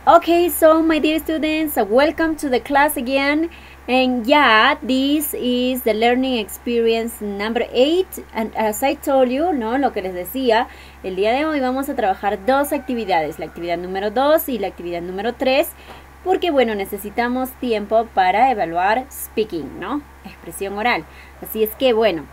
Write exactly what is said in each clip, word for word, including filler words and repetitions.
Okay, so my dear students, welcome to the class again. And yeah, this is the learning experience number eight. And as I told you, ¿no? Lo que les decía, el día de hoy vamos a trabajar dos actividades, la actividad número dos y la actividad número tres, porque bueno, necesitamos tiempo para evaluar speaking, ¿no? Expresión oral. Así es que bueno,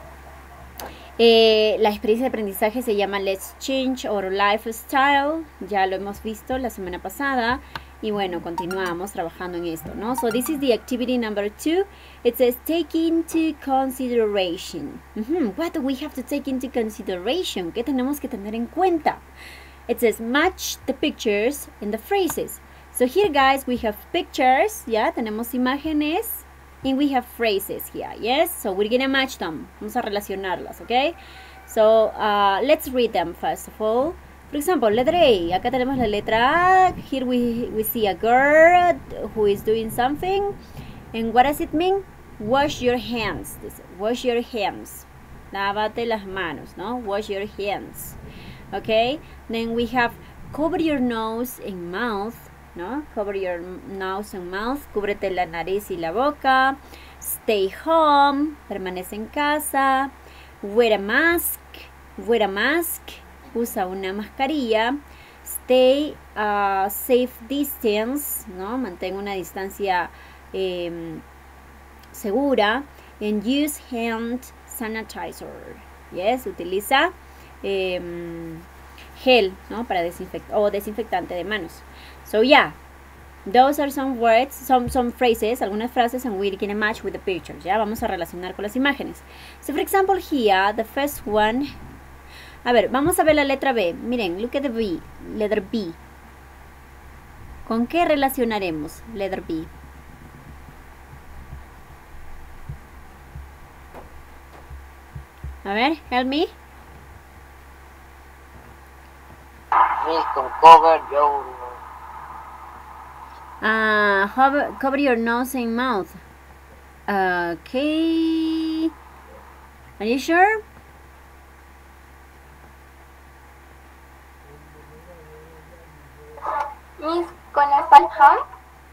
eh, la experiencia de aprendizaje se llama Let's Change Our Lifestyle. Ya lo hemos visto la semana pasada. Y bueno, continuamos trabajando en esto, ¿no? So this is the activity number two. It says take into consideration. Mm-hmm. What do we have to take into consideration? ¿Qué tenemos que tener en cuenta? It says match the pictures and the phrases. So here, guys, we have pictures. Ya, tenemos imágenes. And we have phrases here, yes? So we're gonna match them. Vamos a relacionarlas, okay? So uh, let's read them first of all. For example, letter A. Acá tenemos la letra A. Here we, we see a girl who is doing something. And what does it mean? Wash your hands. Wash your hands. Lávate las manos, ¿no? Wash your hands. Okay? Then we have cover your nose and mouth. ¿No? Cover your nose and mouth. Cúbrete la nariz y la boca. Stay home. Permanece en casa. Wear a mask. Wear a mask. Usa una mascarilla. Stay a safe distance, ¿no? Mantén una distancia eh, segura. And use hand sanitizer. Yes, utiliza eh, gel, ¿no? Para desinfectar o desinfectante de manos. So yeah, those are some words, some some phrases, algunas frases, and we're gonna match with the pictures. Ya vamos a relacionar con las imágenes. So for example here, the first one. A ver, vamos a ver la letra B. Miren, look at the B, letter B. ¿Con qué relacionaremos letter B? A ver, help me. Please cover your Uh, cover, cover your nose and mouth. Okay. Are you sure? Miss, con stay home.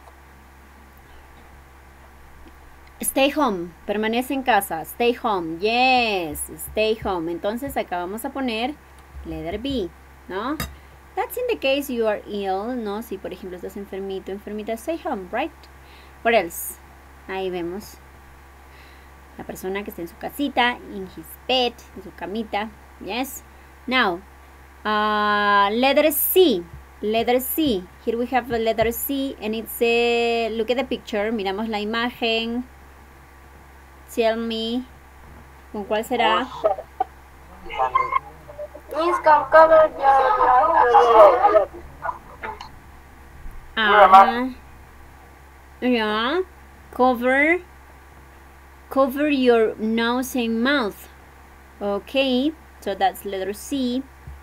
Stay home. Permanece en casa. Stay home. Yes. Stay home. Entonces acá vamos a poner letter B, ¿no? That's in the case you are ill, ¿no? Si por ejemplo estás enfermito, enfermita, stay home, right? What else? Ahí vemos la persona que está en su casita, in his bed, en su camita. Yes. Now, uh, letter C. Letter C. Here we have the letter C, and it's a, look at the picture. Miramos la imagen. Tell me, ¿con cuál será? Miss, con cover your Uh-huh. Yeah. Cover. Cover your nose and mouth. Okay. So that's letter C.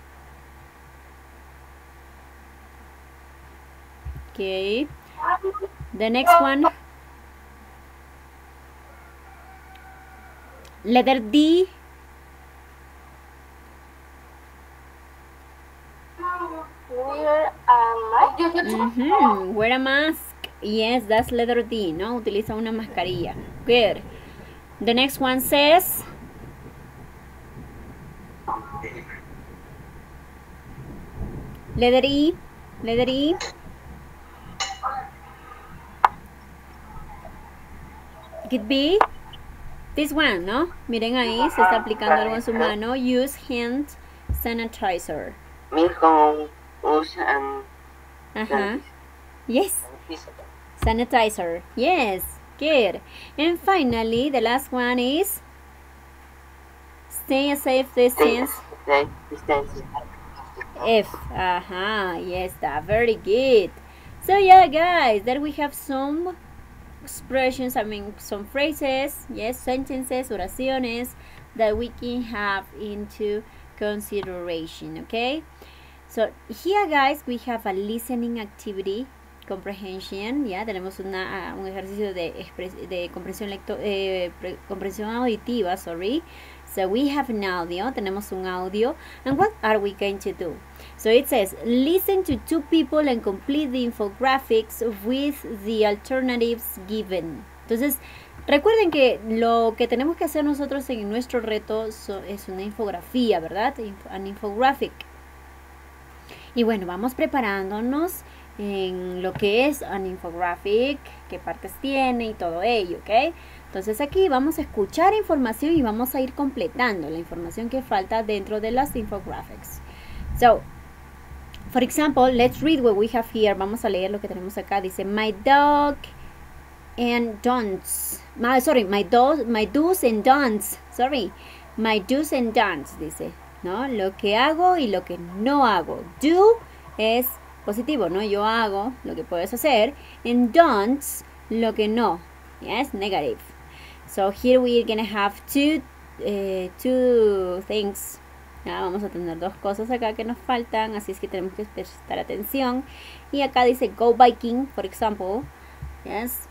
Okay. The next one. Letter D. wear a mask. Mm-hmm. Wear a mask. Yes, that's letter D, ¿no? Utiliza una mascarilla. Good. The next one says... Letter E. Letter E. It could be this one, ¿no? Miren ahí, se está aplicando algo en su mano. Use hand sanitizer. Miss con usan Uh-huh. Yes. Sanitizer. Yes. Good. And finally, the last one is stay a safe distance. distance. F. Uh-huh. Yes, that very good. So yeah, guys, there we have some expressions, I mean some phrases, yes, sentences, oraciones that we can have into consideration, okay? So here, guys, we have a listening activity, comprehension, ya, tenemos una, uh, un ejercicio de, de comprensión, lecto, eh, comprensión auditiva, sorry. So we have an audio, tenemos un audio, and what are we going to do? So it says, listen to two people and complete the infographics with the alternatives given. Entonces, recuerden que lo que tenemos que hacer nosotros en nuestro reto so, es una infografía, ¿verdad? An infographic. Y bueno, vamos preparándonos en lo que es an infographic, qué partes tiene y todo ello, ¿ok? Entonces aquí vamos a escuchar información y vamos a ir completando la información que falta dentro de las infographics. So, for example, let's read what we have here. Vamos a leer lo que tenemos acá. Dice, my dog and don'ts. My, sorry, my, do, my do's and don'ts. Sorry, my do's and don'ts, dice, ¿no? Lo que hago y lo que no hago. Do es positivo, ¿no? Yo hago lo que puedes hacer. And don'ts, lo que no. Yes, negative. So here we're gonna have two, uh, two things. Ya, vamos a tener dos cosas acá que nos faltan, así es que tenemos que prestar atención. Y acá dice go biking, por ejemplo. Yes.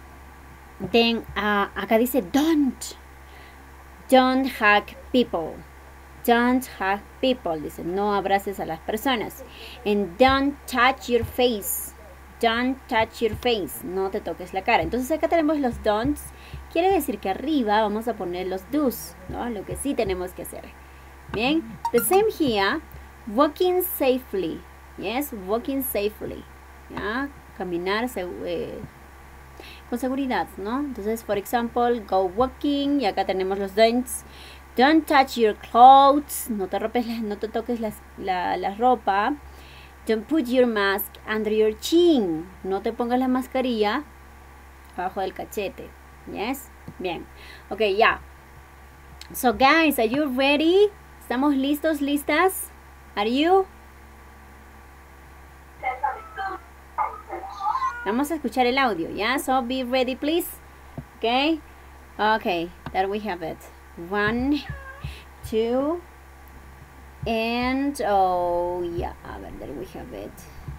Then uh, acá dice don't. Don't hug people. Don't hug people. Dice no abraces a las personas. And don't touch your face. Don't touch your face. No te toques la cara. Entonces acá tenemos los don'ts. Quiere decir que arriba vamos a poner los do's, ¿no? Lo que sí tenemos que hacer. Bien. The same here. Walking safely. Yes, walking safely. ¿Ya? Caminar eh, con seguridad, ¿no? Entonces, for example, go walking. Y acá tenemos los don'ts. Don't touch your clothes. No te, ropes, no te toques las, la, la ropa. Don't put your mask under your chin. No te pongas la mascarilla abajo del cachete. Yes? Bien. Ok, ya. Yeah. So, guys, are you ready? ¿Estamos listos, listas? Are you? Vamos a escuchar el audio, ¿ya? Yeah? So, be ready, please. Okay? Okay, there we have it. One, two, and, oh, yeah, a ver, there we have it.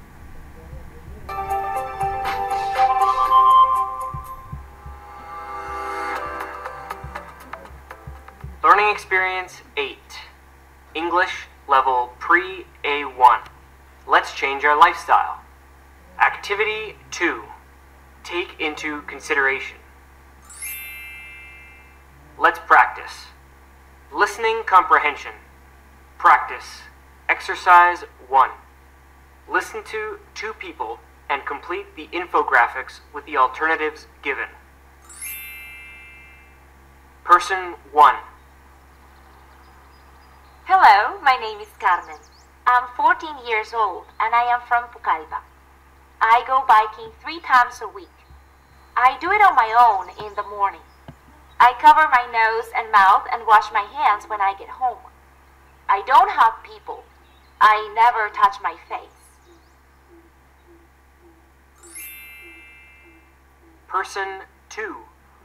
Learning Experience eight. English Level Pre A one. Let's change our lifestyle. Activity two. Take into consideration. Let's practice. Listening comprehension. Practice. Exercise one. Listen to two people and complete the infographics with the alternatives given. Person one. Hello, my name is Carmen. I'm fourteen years old and I am from Pucallpa. I go biking three times a week. I do it on my own in the morning. I cover my nose and mouth and wash my hands when I get home. I don't hug people. I never touch my face. Person two.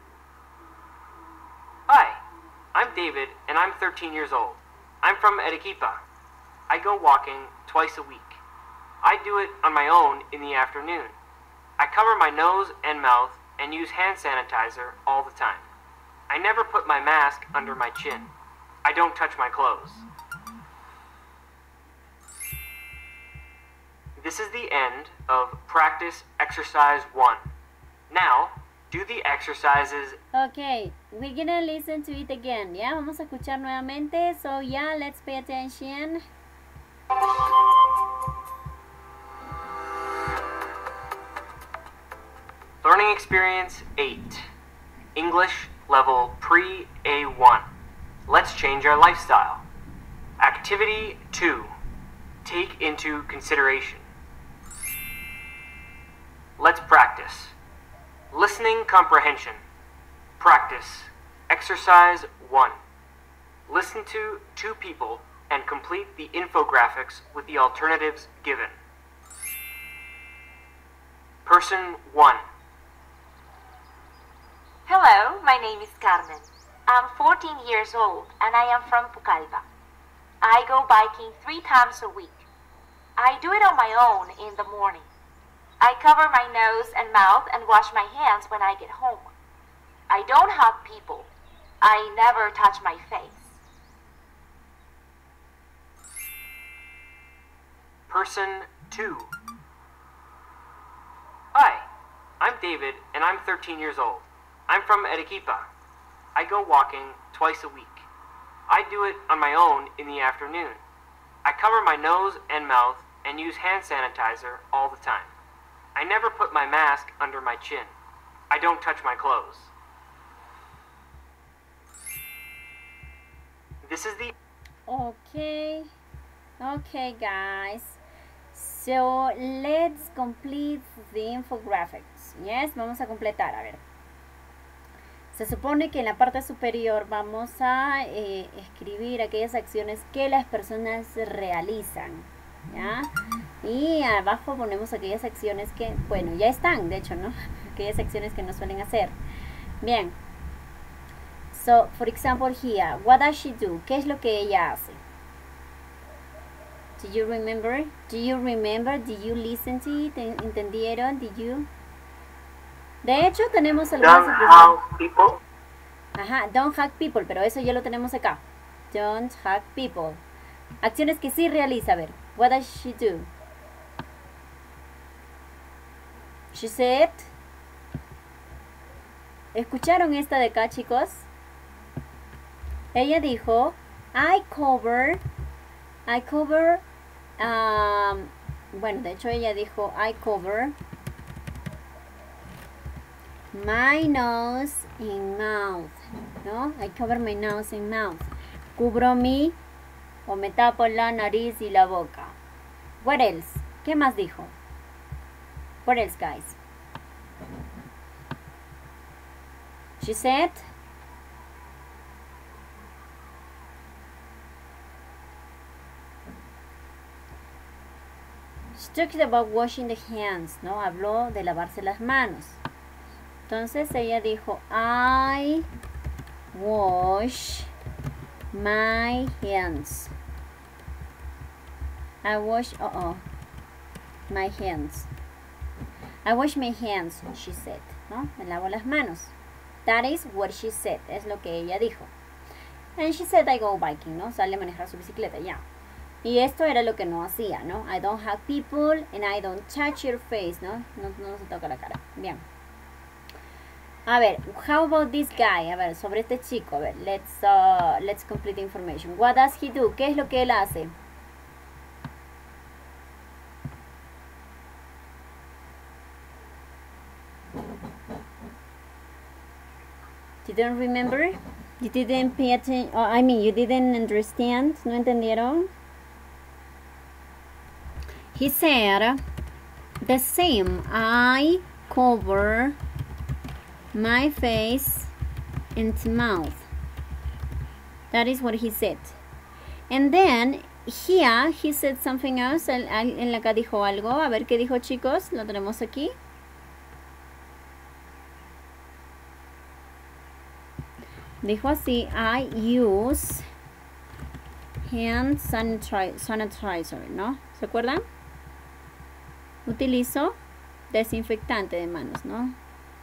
Hi, I'm David and I'm thirteen years old. I'm from Arequipa. I go walking twice a week. I do it on my own in the afternoon. I cover my nose and mouth and use hand sanitizer all the time. I never put my mask under my chin. I don't touch my clothes. This is the end of practice exercise one. Now, do the exercises. Okay, we're gonna listen to it again, ¿ya? Vamos a escuchar nuevamente, so yeah, let's pay attention. Learning Experience eight. English Level Pre A one. Let's change our lifestyle. Activity two. Take into consideration. Let's practice. Listening comprehension. Practice. Exercise one. Listen to two people and complete the infographics with the alternatives given. Person one. Hello, my name is Carmen. I'm fourteen years old and I am from Pucallpa. I go biking three times a week. I do it on my own in the morning. I cover my nose and mouth and wash my hands when I get home. I don't hug people. I never touch my face. Person two. Hi, I'm David, and I'm thirteen years old. I'm from Arequipa. I go walking twice a week. I do it on my own in the afternoon. I cover my nose and mouth and use hand sanitizer all the time. I never put my mask under my chin. I don't touch my clothes. This is the... Okay. Okay, guys. So, let's complete the infographics. Yes, vamos a completar, a ver. Se supone que en la parte superior vamos a eh, escribir aquellas acciones que las personas realizan, ¿ya? Y abajo ponemos aquellas acciones que, bueno, ya están, de hecho, ¿no? Aquellas acciones que no suelen hacer. Bien. So, for example, here, what does she do? ¿Qué es lo que ella hace? Do you remember? Do you remember? Did you listen to it? ¿Entendieron? Did you? De hecho, tenemos algunas Don't hug people. Ajá, don't hug people, pero eso ya lo tenemos acá. Don't hug people. Acciones que sí realiza, a ver. What does she do? She said. ¿Escucharon esta de acá, chicos? Ella dijo, I cover, I cover, um, bueno, de hecho ella dijo, I cover my nose and mouth, ¿no? I cover my nose and mouth. Cubro mi, o me tapo la nariz y la boca. What else? ¿Qué más dijo? What else, guys? She said, she talked about washing the hands, ¿no? Habló de lavarse las manos. Entonces ella dijo, I wash my hands. I wash, uh oh, my hands. I wash my hands, she said, ¿no? Me lavo las manos. That is what she said, es lo que ella dijo. And she said, I go biking, ¿no? Sale a manejar su bicicleta, ya. Y esto era lo que no hacía, ¿no? I don't hug people and I don't touch your face, ¿no? No, no se toca la cara. Bien. A ver, how about this guy? A ver, sobre este chico, a ver, let's, uh, let's complete the information. What does he do? ¿Qué es lo que él hace? You don't remember? You didn't pay attention, oh, I mean, you didn't understand? ¿No entendieron? He said, the same, I cover my face and mouth. That is what he said. And then, here, he said something else. En, en la que dijo algo. A ver qué dijo, chicos. Lo tenemos aquí. Dijo así, I use hand sanitizer, sanitizer, ¿no? ¿Se acuerdan? Utilizo desinfectante de manos, ¿no?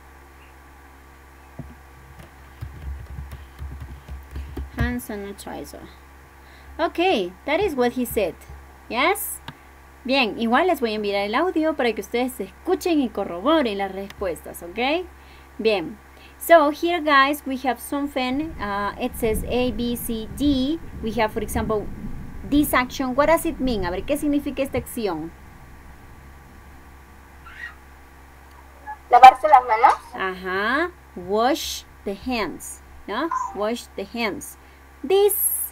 Hand sanitizer. Ok, that is what he said. Yes? Bien, igual les voy a enviar el audio para que ustedes escuchen y corroboren las respuestas, ¿ok? Bien. So here, guys, we have something. Uh, it says A, B, C, D. We have, for example, this action. What does it mean? A ver, ¿qué significa esta acción? Lavarse las manos. Ajá. Wash the hands. ¿No? Wash the hands. This.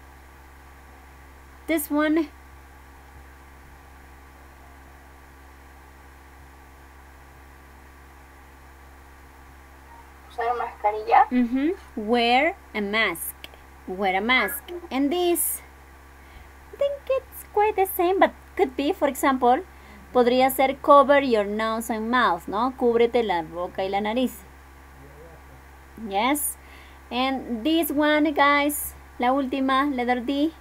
This one. Usar mascarilla. Mm-hmm. Wear a mask. Wear a mask. And this, I think it's quite the same, but could be, for example, podría ser cover your nose and mouth, ¿no? Cúbrete la boca y la nariz. Yes. And this one, guys, la última, letter D.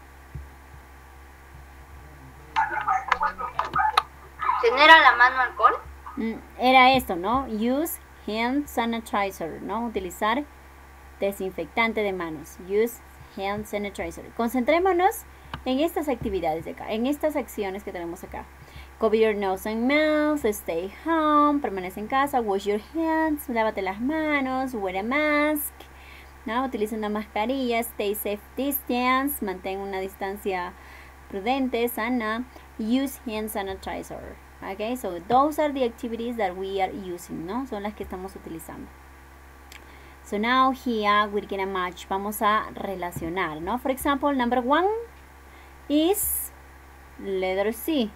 ¿Tener a la mano alcohol? Mm, era esto, ¿no? Use hand sanitizer, ¿no? Utilizar desinfectante de manos. Use hand sanitizer. Concentrémonos en estas actividades de acá, en estas acciones que tenemos acá. Cover your nose and mouth, stay home, permanece en casa, wash your hands, lávate las manos, wear a mask, ¿no? Utiliza una mascarilla, stay safe distance, mantén una distancia prudente, sana, use hand sanitizer. Okay, so those are the activities that we are using, ¿no? Son las que estamos utilizando. So now here we're gonna match, vamos a relacionar, ¿no? For example, number one is letter C.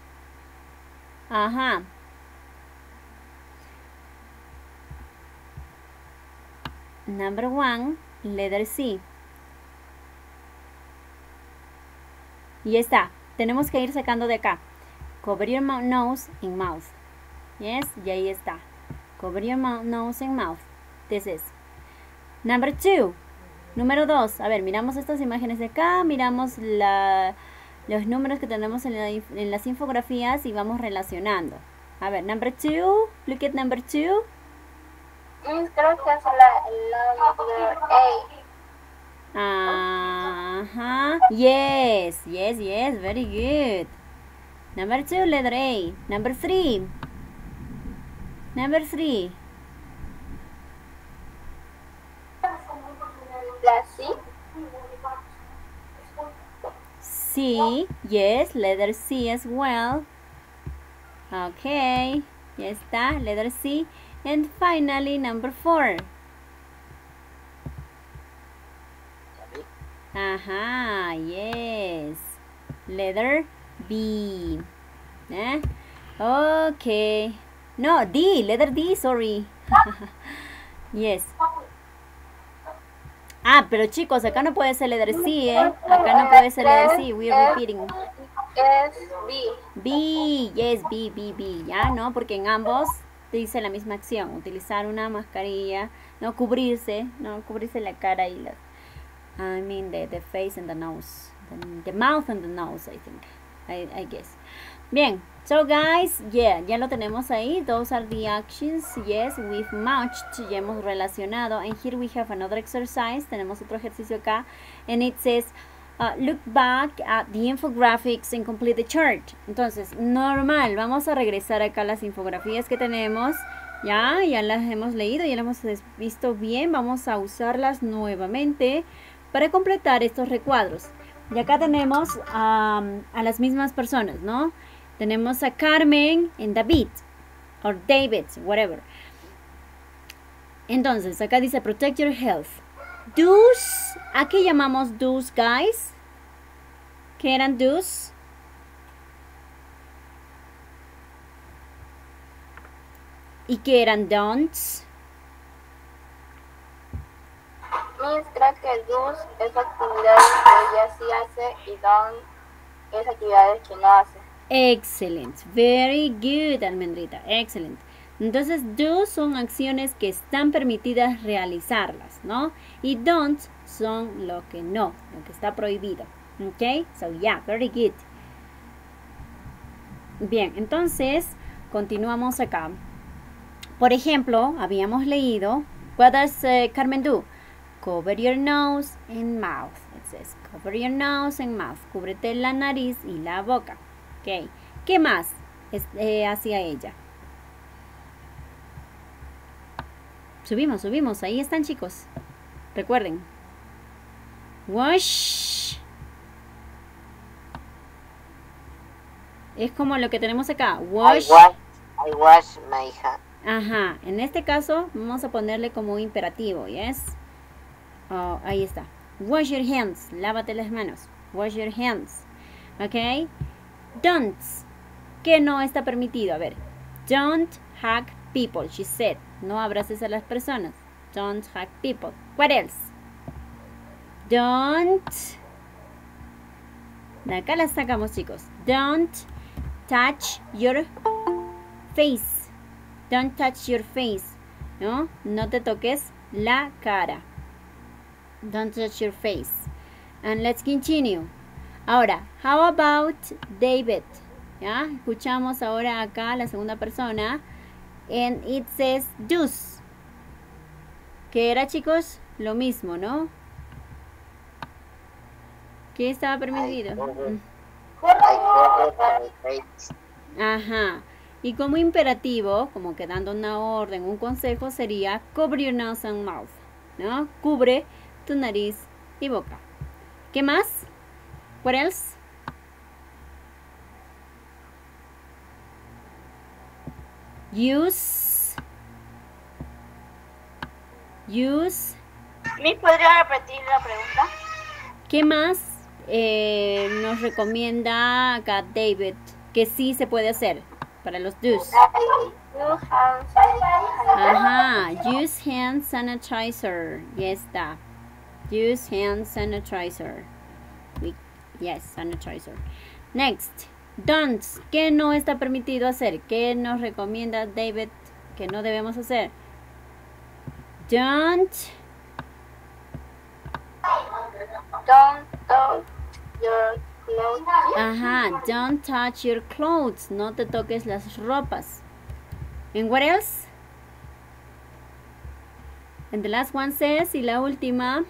Ajá. Number one, letter C. Y ya está. Tenemos que ir sacando de acá. Cover your nose and mouth. Yes, y ahí está. Cover your nose and mouth. This is. Number two. Número dos. A ver, miramos estas imágenes de acá. Miramos la, los números que tenemos en, la, en las infografías y vamos relacionando. A ver, number two. Look at number two. Creo que es la letter A. Ajá. Yes, yes, yes. Very good. Number two, letter A. Number three. Number three. La C. C. Yes, letter C as well. Okay. Ya está, letter C. And finally, number four. Ajá, yes. Letter B. ¿Eh? Okay. No, D, letter D, sorry. Yes. Ah, pero chicos, acá no puede ser letter C, ¿eh? Acá no puede ser letter C, we are repeating. Es B. B, yes, B, B, B. Ya, ¿no? Porque en ambos dice la misma acción. Utilizar una mascarilla, no cubrirse, no cubrirse la cara y la... I mean the, the face and the nose. The, the mouth and the nose, I think. I, I guess. Bien, so guys, yeah, ya lo tenemos ahí. Those are the actions. Yes, we've matched. Ya hemos relacionado. And here we have another exercise. Tenemos otro ejercicio acá. And it says, uh, look back at the infographics and complete the chart. Entonces, normal. Vamos a regresar acá a las infografías que tenemos. Ya, ya las hemos leído, ya las hemos visto bien. Vamos a usarlas nuevamente para completar estos recuadros. Y acá tenemos um, a las mismas personas, ¿no? Tenemos a Carmen y David, o David, whatever. Entonces, acá dice protect your health. Do's, ¿a qué llamamos do's, guys? ¿Qué eran do's? ¿Y qué eran don'ts? Miss, creo que do's es actividades que ella sí hace y don't es actividades que no hace. Excellent. Very good, Almendrita. Excellent. Entonces, do son acciones que están permitidas realizarlas, ¿no? Y don't son lo que no, lo que está prohibido. ¿Ok? So, yeah, very good. Bien, entonces, continuamos acá. Por ejemplo, habíamos leído, what does uh, Carmen do? Cover your nose and mouth. It says, cover your nose and mouth. Cúbrete la nariz y la boca. Ok. ¿Qué más es, eh, hacía ella? Subimos, subimos. Ahí están, chicos. Recuerden. Wash. Es como lo que tenemos acá. Wash. I wash, I wash my hands. Ajá. En este caso, vamos a ponerle como imperativo. Yes. Oh, ahí está. Wash your hands. Lávate las manos. Wash your hands. Ok. Don'ts. ¿Qué no está permitido? A ver. Don't hug people, she said. No abraces a las personas. Don't hug people. What else? Don't. De acá las sacamos, chicos. Don't touch your face. Don't touch your face. ¿No? No te toques la cara. Don't touch your face. And let's continue. Ahora, how about David? ¿Ya? Escuchamos ahora acá la segunda persona. And it says do's. ¿Qué era, chicos? Lo mismo, ¿no? ¿Qué estaba permitido? I cover, Mm. I cover my face. Ajá. Y como imperativo, como que dando una orden, un consejo, sería cover your nose and mouth, ¿no? Cubre tu nariz y boca. ¿Qué más? What else? Use. Use. ¿Me podría repetir la pregunta? ¿Qué más eh, nos recomienda acá David que sí se puede hacer para los do's? Use hand sanitizer. Ajá, use hand sanitizer. Ya está. Use hand sanitizer. We- Yes, sanitizer. Next, don'ts. ¿Qué no está permitido hacer? ¿Qué nos recomienda David que no debemos hacer? Don't. Don't touch your clothes. Ajá, don't touch your clothes. No te toques las ropas. And what else? And the last one says, y la última,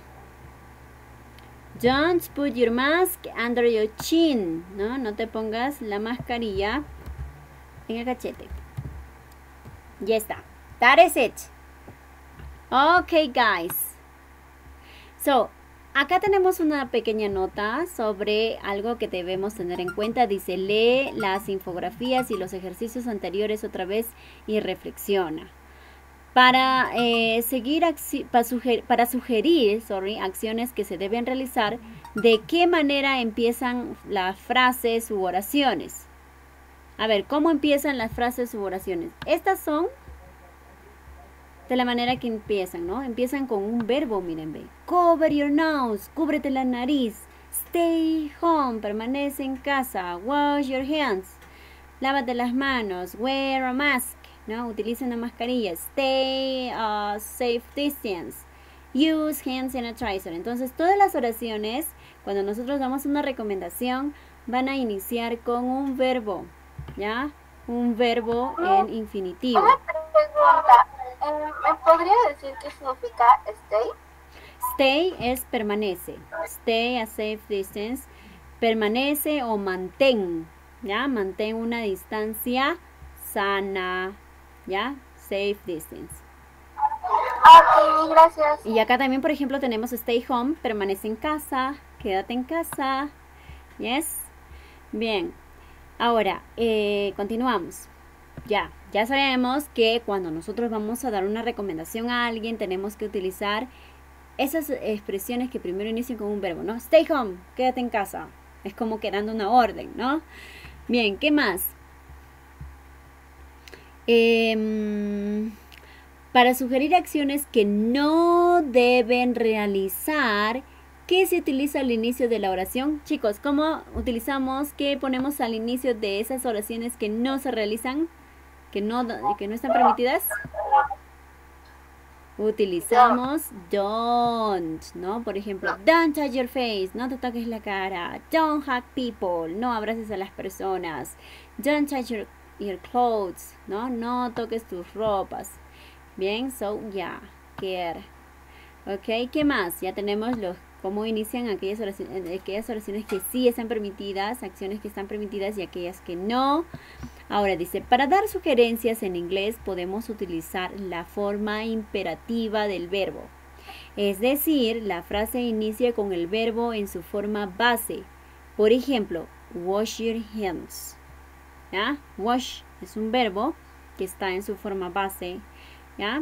don't put your mask under your chin. No, no te pongas la mascarilla en el cachete. Ya está. That is it. Okay, guys. So, acá tenemos una pequeña nota sobre algo que debemos tener en cuenta. Dice, lee las infografías y los ejercicios anteriores otra vez y reflexiona. Para, eh, seguir para, sugerir, para sugerir sorry, acciones que se deben realizar, ¿de qué manera empiezan las frases u oraciones? A ver, ¿cómo empiezan las frases u oraciones? Estas son de la manera que empiezan, ¿no? Empiezan con un verbo, miren, ve. Cover your nose, cúbrete la nariz. Stay home, permanece en casa. Wash your hands, lávate las manos. Wear a mask, ¿no? Utiliza una mascarilla. Stay uh, safe distance. Use hand sanitizer. Entonces, todas las oraciones, cuando nosotros damos una recomendación, van a iniciar con un verbo, ¿ya? Un verbo en infinitivo. Una pregunta. Eh, ¿Me podría decir qué significa stay? Stay es permanece. Stay a safe distance. Permanece o mantén, ¿ya? Mantén una distancia sana, ¿ya? Safe distance. Ok, gracias. Y acá también, por ejemplo, tenemos stay home, permanece en casa, quédate en casa. Yes. Bien. Ahora, eh, continuamos. Ya, ya sabemos que cuando nosotros vamos a dar una recomendación a alguien, tenemos que utilizar esas expresiones que primero inician con un verbo, ¿no? Stay home, quédate en casa. Es como que dando una orden, ¿no? Bien, ¿qué más? Eh, para sugerir acciones que no deben realizar, ¿qué se utiliza al inicio de la oración? Chicos, ¿cómo utilizamos, qué ponemos al inicio de esas oraciones que no se realizan? Que no, que no están permitidas. Utilizamos don't, ¿no? Por ejemplo, don't touch your face, no te toques la cara. Don't hug people, no abraces a las personas. Don't touch your, your clothes, ¿no? No toques tus ropas. Bien, so, ya, yeah, care. Ok, ¿qué más? Ya tenemos los cómo inician aquellas oraciones, aquellas oraciones que sí están permitidas, acciones que están permitidas y aquellas que no. Ahora dice, para dar sugerencias en inglés podemos utilizar la forma imperativa del verbo. Es decir, la frase inicia con el verbo en su forma base. Por ejemplo, wash your hands. ¿Ya? Wash es un verbo que está en su forma base. ¿Ya?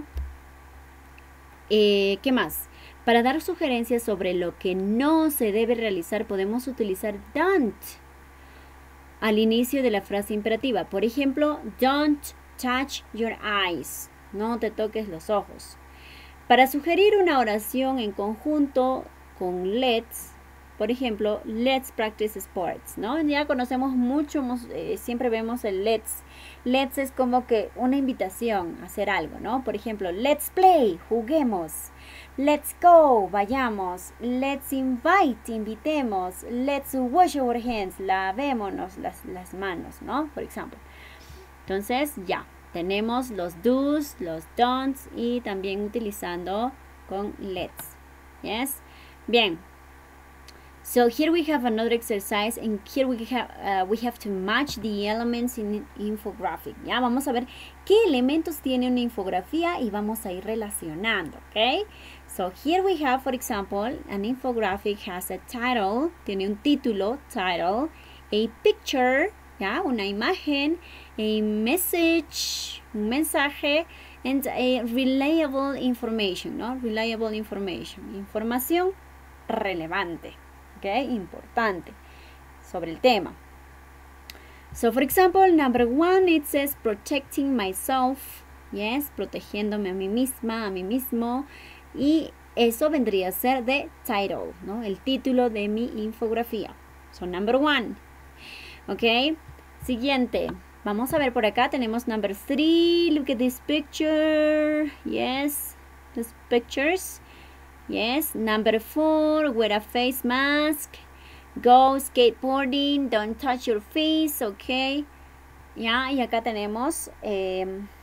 Eh, ¿Qué más? Para dar sugerencias sobre lo que no se debe realizar podemos utilizar don't al inicio de la frase imperativa. Por ejemplo, don't touch your eyes. No te toques los ojos. Para sugerir una oración en conjunto con let's, por ejemplo, let's practice sports, ¿no? Ya conocemos mucho, eh, siempre vemos el let's. Let's es como que una invitación a hacer algo, ¿no? Por ejemplo, let's play, juguemos. Let's go, vayamos. Let's invite, invitemos. Let's wash our hands, lavémonos las, las manos, ¿no? Por ejemplo. Entonces, ya, tenemos los do's, los don'ts y también utilizando con let's. Yes. Bien. So here we have another exercise, and here we have uh, we have to match the elements in infographic. Ya vamos a ver qué elementos tiene una infografía y vamos a ir relacionando, okay? So here we have, for example, an infographic has a title, tiene un título, title, a picture, ya, una imagen, a message, un mensaje, and a reliable information, ¿no? Reliable information, información relevante. Okay, importante sobre el tema. So, for example, number one, it says protecting myself. Yes, protegiéndome a mí misma, a mí mismo. Y eso vendría a ser the title, ¿no? El título de mi infografía. So, number one. Ok, siguiente. Vamos a ver por acá, tenemos number three. Look at this picture. Yes, these pictures. Yes, number four, wear a face mask, go skateboarding, don't touch your face, ok. Ya, y acá tenemos eh,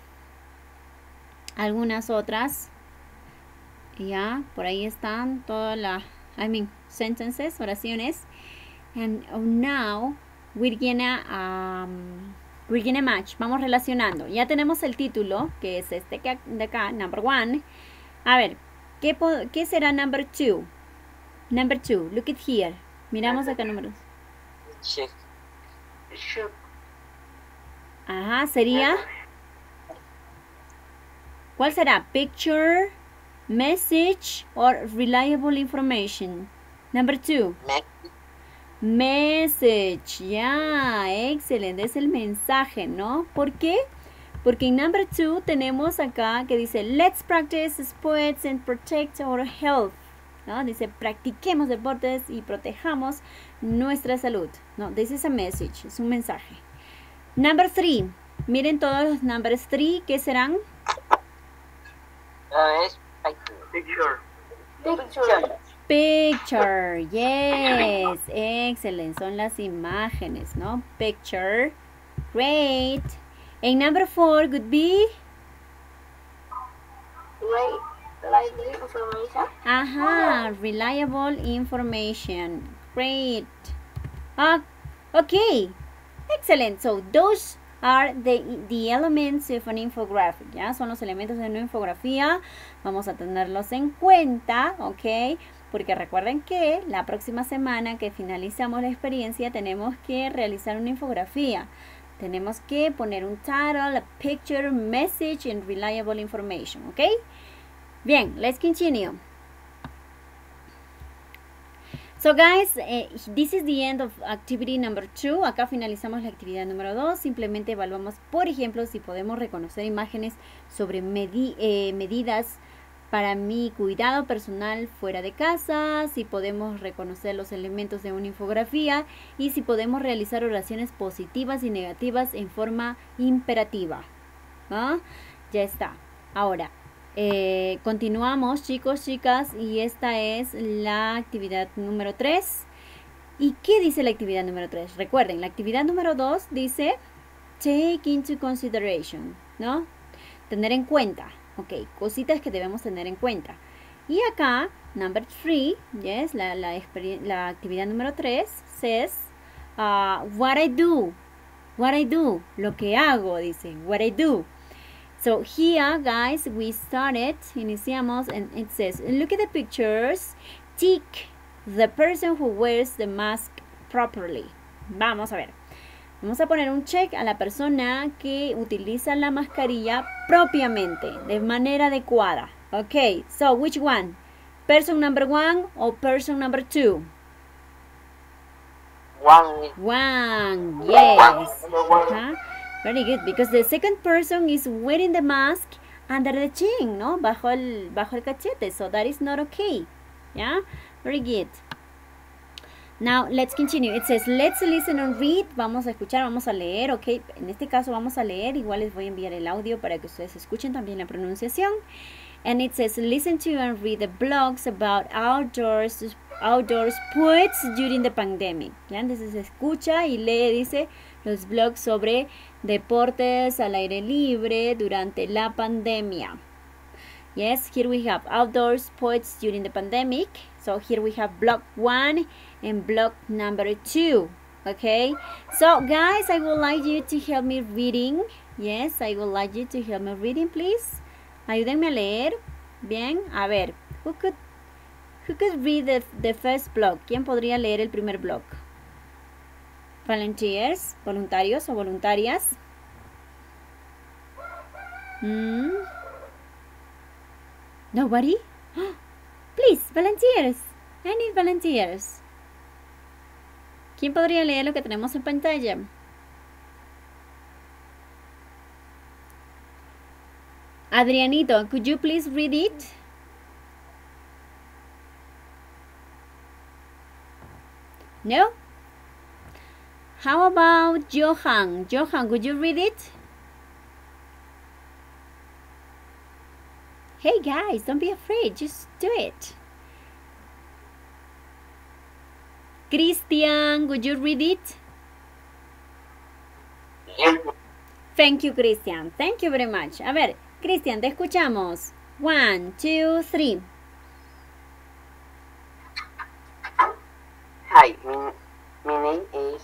algunas otras. Ya, por ahí están todas las, I mean, sentences, oraciones. And now, we're gonna, um, we're gonna match, vamos relacionando. Ya tenemos el título, que es este de acá, number one. A ver. ¿Qué, ¿Qué será number two? Number two, look at here. Miramos acá números. Check. Ajá, sería. ¿Cuál será? Picture, message, or reliable information. Number two. Message. Ya, yeah, excelente. Es el mensaje, ¿no? ¿Por qué? Porque en number two tenemos acá que dice let's practice sports and protect our health, ¿no? Dice practiquemos deportes y protejamos nuestra salud, ¿no? This is a message, es un mensaje. Number three, miren todos los numbers three, ¿qué serán? Uh, es Picture. Picture. Picture, yes, excelente, son las imágenes, ¿no? Picture, great. And number four could be Reliable information. Aha, reliable information. Great. Uh, okay, excellent. So those are the, the elements of an infographic. Ya son los elementos de una infografía. Vamos a tenerlos en cuenta, ok. Porque recuerden que la próxima semana que finalizamos la experiencia tenemos que realizar una infografía. Tenemos que poner un title, a picture, message, and reliable information, ¿ok? Bien, let's continue. So guys, eh, this is the end of activity number two. Acá finalizamos la actividad número dos. Simplemente evaluamos, por ejemplo, si podemos reconocer imágenes sobre medi eh, medidas para mi cuidado personal fuera de casa, si podemos reconocer los elementos de una infografía y si podemos realizar oraciones positivas y negativas en forma imperativa. ¿Ah? Ya está. Ahora, eh, continuamos, chicos, chicas, y esta es la actividad número tres. ¿Y qué dice la actividad número tres? Recuerden, la actividad número dos dice take into consideration, ¿no? Tener en cuenta. Ok, cositas que debemos tener en cuenta. Y acá, number three, yes, la, la, la actividad número tres, says, uh, what I do, what I do, lo que hago, dice, what I do. So here, guys, we started, iniciamos, and it says, look at the pictures, tick the person who wears the mask properly. Vamos a ver. Vamos a poner un check a la persona que utiliza la mascarilla propiamente, de manera adecuada. Ok, so which one? Person number one or person number two? One. One, yes. Uh-huh. Very good, because the second person is wearing the mask under the chin, ¿no? Bajo el, bajo el cachete, so that is not okay. Yeah, very good. Now, let's continue. It says, let's listen and read. Vamos a escuchar, vamos a leer, ok. En este caso vamos a leer. Igual les voy a enviar el audio para que ustedes escuchen también la pronunciación. And it says, listen to and read the blogs about outdoors, outdoor sports during the pandemic. ¿Ya? Entonces escucha y lee, dice, los blogs sobre deportes al aire libre durante la pandemia. Yes, here we have outdoor sports during the pandemic. So here we have block one and block number two. Okay, so guys, I would like you to help me reading. Yes, I would like you to help me reading, please. Ayúdenme a leer. Bien, a ver, who could, who could read the, the first block? ¿Quién podría leer el primer block? Volunteers, voluntarios o voluntarias. Hmm. Nobody? Please, volunteers. I need volunteers. ¿Quién podría leer lo que tenemos en pantalla? Adrianito, could you please read it? No? How about Johan? Johan, could you read it? Hey guys, don't be afraid, just do it. Christian, would you read it? Yes. Thank you, Christian. Thank you very much. A ver, Christian, te escuchamos. One, two, three. Hi, my, my name is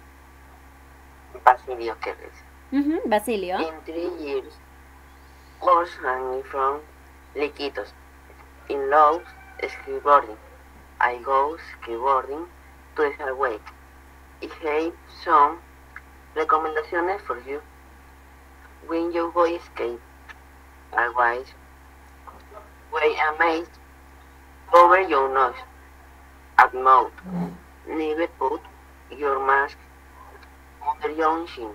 Basilio Keres. Mm-hmm, Basilio. In three years, course I'm from Liquitos. In love, skateboarding. I go skateboarding twice a week. I have some recommendations for you. When you go skate, otherwise, wait amazed, cover your nose and mouth. Never put your mask under your chin.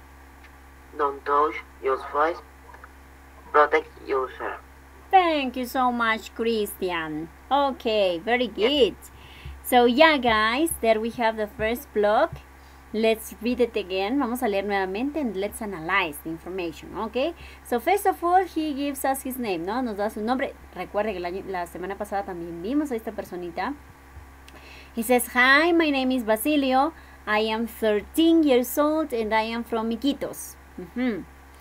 Don't touch your face. Protect yourself. Thank you so much, Christian. Okay, very good. So yeah, guys, there we have the first block. Let's read it again. Vamos a leer nuevamente and let's analyze the information, okay? So first of all, he gives us his name, ¿no? Nos da su nombre. Recuerde que la, la semana pasada también vimos a esta personita. He says, hi, my name is Basilio. I am thirteen years old and I am from Iquitos. Mm-hmm.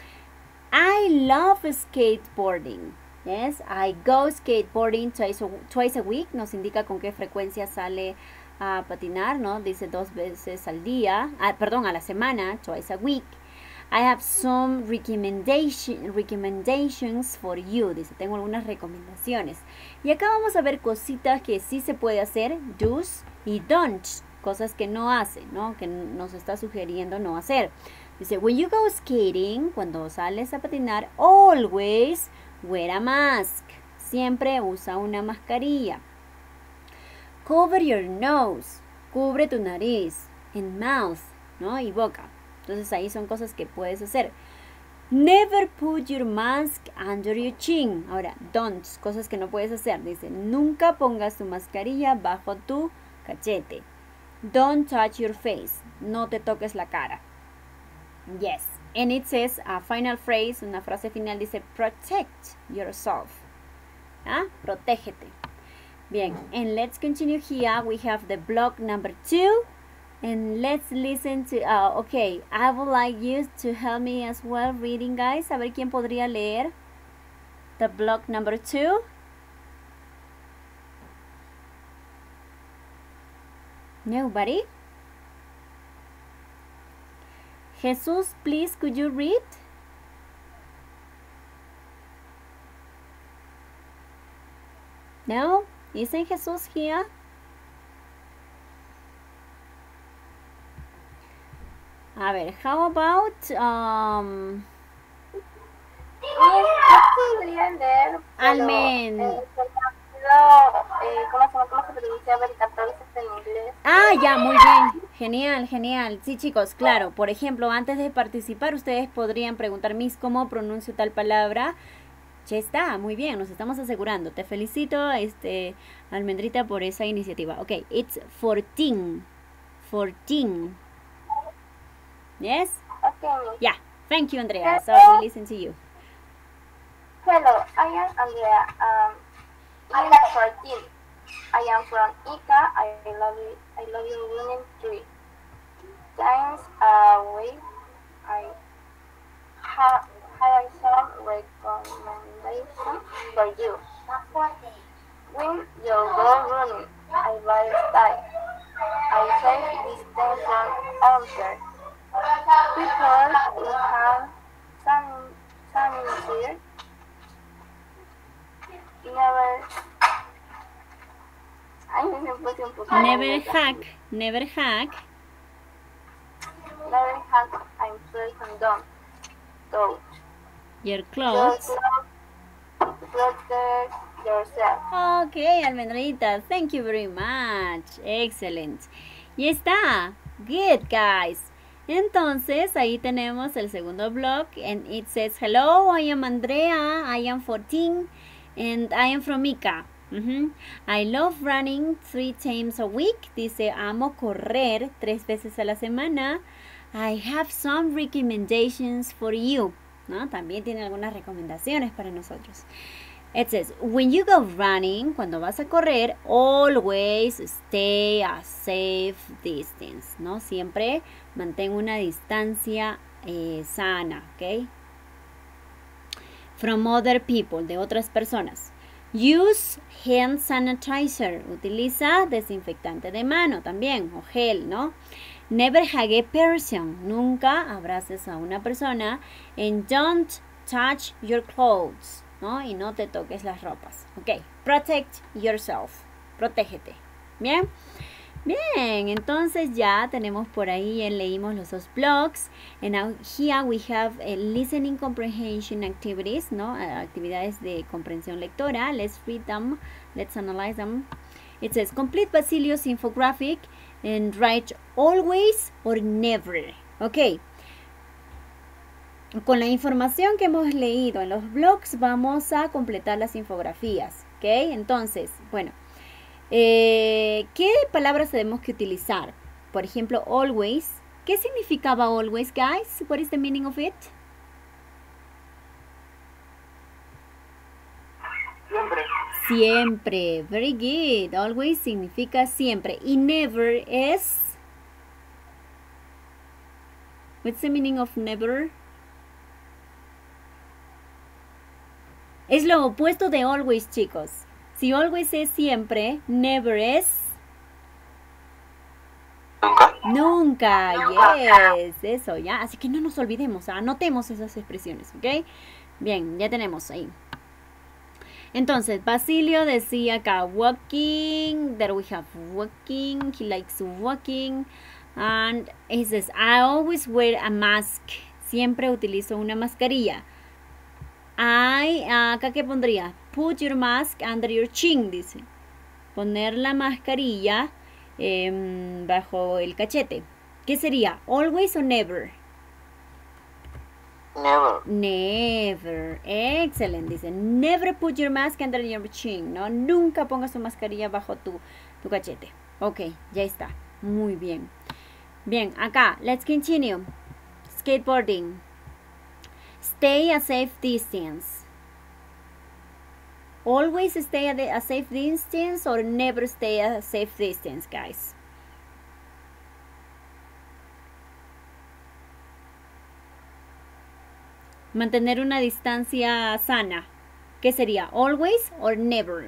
I love skateboarding. Yes, I go skateboarding twice a, twice a week. Nos indica con qué frecuencia sale a patinar, ¿no? Dice dos veces al día. Ah, perdón, a la semana, twice a week. I have some recommendation, recommendations for you. Dice, tengo algunas recomendaciones. Y acá vamos a ver cositas que sí se puede hacer, do's y don'ts. Cosas que no hace, ¿no? Que nos está sugiriendo no hacer. Dice, when you go skating, cuando sales a patinar, always wear a mask. Siempre usa una mascarilla. Cover your nose. Cubre tu nariz. And mouth, ¿no? Y boca. Entonces ahí son cosas que puedes hacer. Never put your mask under your chin. Ahora, don'ts, cosas que no puedes hacer. Dice, nunca pongas tu mascarilla bajo tu cachete. Don't touch your face. No te toques la cara. Yes. And it says, a final phrase, una frase final dice, protect yourself. ¿Ah? Protégete. Bien, and let's continue here. We have the block number two. And let's listen to, uh, okay, I would like you to help me as well reading, guys. A ver quién podría leer the block number two. Nobody? Jesus, please, could you read? No? Isn't Jesus here? A ver, how about um podrían leer, pero, Almen? eh, eh, ¿cómo se llama? ¿Cómo se pronuncia el catorce en inglés? Ah, ya, muy bien. Genial, genial. Sí, chicos, claro. Por ejemplo, antes de participar, ustedes podrían preguntar, Miss, ¿cómo pronuncio tal palabra? Ya está, muy bien, nos estamos asegurando. Te felicito, este, Almendrita, por esa iniciativa. Ok, it's fourteen. fourteen. Yes? Okay. Yeah, thank you, Andrea. So we listen to you. Hello, I am Andrea. Um, I am fourteen. I am from Ica. I love you. I love you running three times a week. I have had some recommendation for for you. When you go running, I buy a style. I save distance from answer. People who have some some here never. Ay, me puse un poco Never nerviosa. hack, never hack. Never have I'm free condom. Don't. Your Your clothes. clothes protect yourself. Ok, Almendrita, thank you very much. Excellent. Y está. Good, guys. Entonces, ahí tenemos el segundo blog. And it says, hello, I am Andrea. I am fourteen. And I am from Ica. Ujú. I love running three times a week. Dice, amo correr tres veces a la semana. I have some recommendations for you. ¿No? También tiene algunas recomendaciones para nosotros. It says, when you go running, cuando vas a correr, always stay a safe distance, ¿no? Siempre mantén una distancia eh, sana, ¿ok? From other people, de otras personas. Use hand sanitizer, utiliza desinfectante de mano también, o gel, ¿no? Never hug a person, nunca abraces a una persona. And don't touch your clothes, ¿no? Y no te toques las ropas. Ok, protect yourself, protégete. Bien, bien, entonces ya tenemos por ahí, ya leímos los dos blogs. And now here we have a listening comprehension activities, ¿no? Uh, actividades de comprensión lectora. Let's read them, let's analyze them. It says, complete Basilio's infographic and write always or never. Ok. Con la información que hemos leído en los blogs vamos a completar las infografías. Ok. Entonces, bueno. Eh, ¿Qué palabras tenemos que utilizar? Por ejemplo, always. ¿Qué significaba always, guys? What is the meaning of it? Siempre. Siempre. Very good. Always significa siempre. Y never es... What's the meaning of never? Es lo opuesto de always, chicos. Si always es siempre, never es... Nunca. Nunca. Yes. Eso, ya. Así que no nos olvidemos. Anotemos esas expresiones, ¿ok? Bien, ya tenemos ahí. Entonces, Basilio decía acá, walking, there we have walking, he likes walking, and he says, I always wear a mask, siempre utilizo una mascarilla. I, acá ¿qué pondría? Put your mask under your chin, dice. Poner la mascarilla eh, bajo el cachete. ¿Qué sería? Always o never? Never. Never. Excellent. Dice, never put your mask under your chin, ¿no? Nunca pongas tu mascarilla bajo tu, tu cachete. Ok, ya está. Muy bien. Bien, acá, let's continue. Skateboarding. Stay a safe distance. Always stay at a safe distance or never stay at a safe distance, guys. Mantener una distancia sana. ¿Qué sería? Always or never?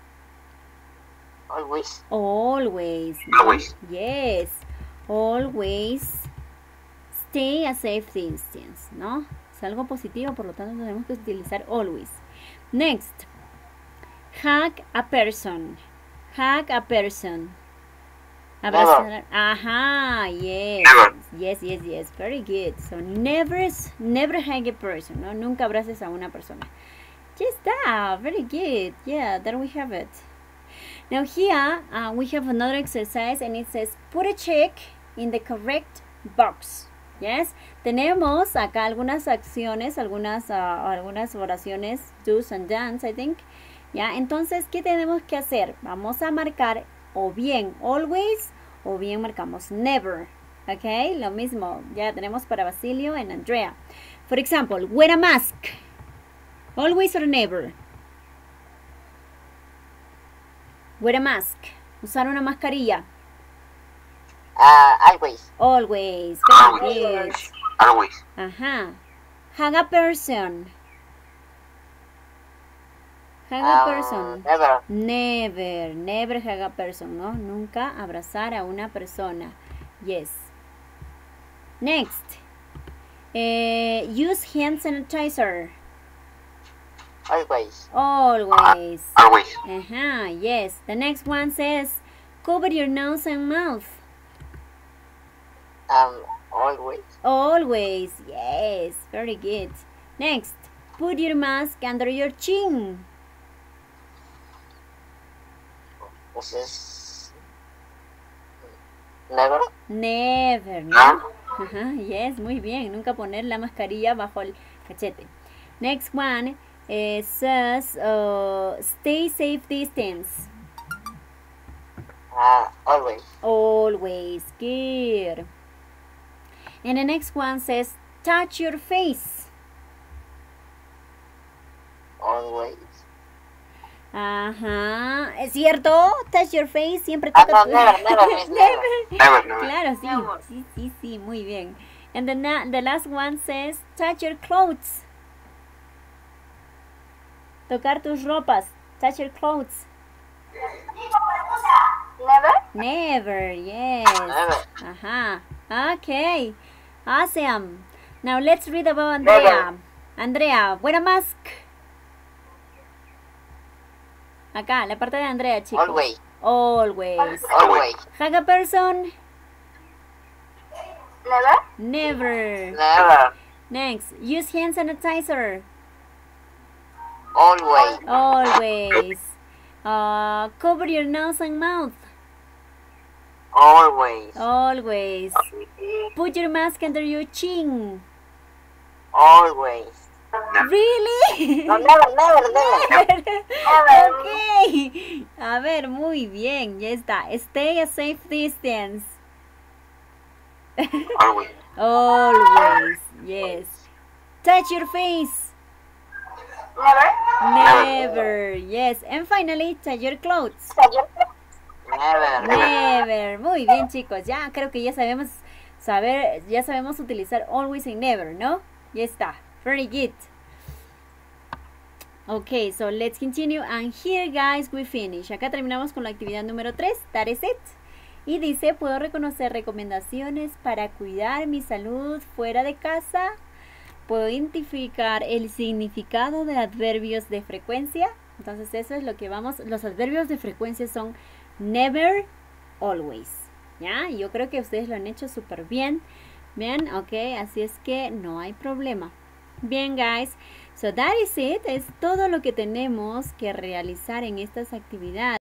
Always. Always. ¿no? Always. Yes. Always stay a safe distance, ¿no? Es algo positivo, por lo tanto tenemos que utilizar always. Next. Hug a person. Hug a person. Abrazar. Ajá, yes. Never. Yes, yes, yes. Very good. So never, never hug a person, ¿no? Nunca abraces a una persona. Just that. Very good. Yeah, there we have it. Now here uh, we have another exercise and it says put a check in the correct box. Yes. Tenemos acá algunas acciones, algunas, uh, algunas oraciones, do's and don'ts, I think. Ya, entonces, ¿qué tenemos que hacer? Vamos a marcar o bien always o bien marcamos never. Ok, lo mismo. Ya tenemos para Basilio and Andrea. For example, wear a mask. Always or never. Wear a mask. Usar una mascarilla. Uh, always. Always. Very good. Always. Ajá. Hug a person. Hug a Um, person. Never. Never, never hug a person, ¿no? Nunca abrazar a una persona. Yes. Next. Eh, use hand sanitizer. Always. Always. Always. Uh-huh, yes. The next one says, cover your nose and mouth. Um, always. Always. Yes, very good. Next. Put your mask under your chin. This is never. Never, ¿no? No. Ajá, yes, muy bien. Nunca poner la mascarilla bajo el cachete. Next one eh, says, uh, stay safe distance. Uh, always. Always. Good. And the next one says, touch your face. Always. Ajá. ¿Es cierto? Touch your face. Siempre Ah, toca no, never, never, miss, never. Never, never. Claro, sí. Never. Sí, sí, sí. Muy bien. And the, na- the last one says, touch your clothes. Tocar tus ropas. Touch your clothes. Never. Never. Yes. Never. Ajá. Okay. Awesome. Now let's read about Andrea. Never. Andrea, wear a mask. Acá, la parte de Andrea, chicos. Always. Always. Always. Hug a person. Never. Never. Never. Next, use hand sanitizer. Always. Always. Uh, cover your nose and mouth. Always. Always. Put your mask under your chin. Always. Really? No, never, never, never. Ok. A ver, muy bien. Ya está. Stay a safe distance. Always. Always. Yes. Touch your face. Never. Never. Yes. And finally, touch your clothes. Never. Never. Muy bien, chicos. Ya creo que ya sabemos saber, ya sabemos utilizar always and never, ¿no? Ya está. Very good. Okay, so let's continue. And here, guys, we finish. Acá terminamos con la actividad número tres. That is it. Y dice, ¿puedo reconocer recomendaciones para cuidar mi salud fuera de casa? ¿Puedo identificar el significado de adverbios de frecuencia? Entonces eso es lo que vamos, los adverbios de frecuencia son never, always. ¿Ya? Yo creo que ustedes lo han hecho súper bien. Bien, ok, así es que no hay problema. Bien, guys. So that is it. Es todo lo que tenemos que realizar en estas actividades.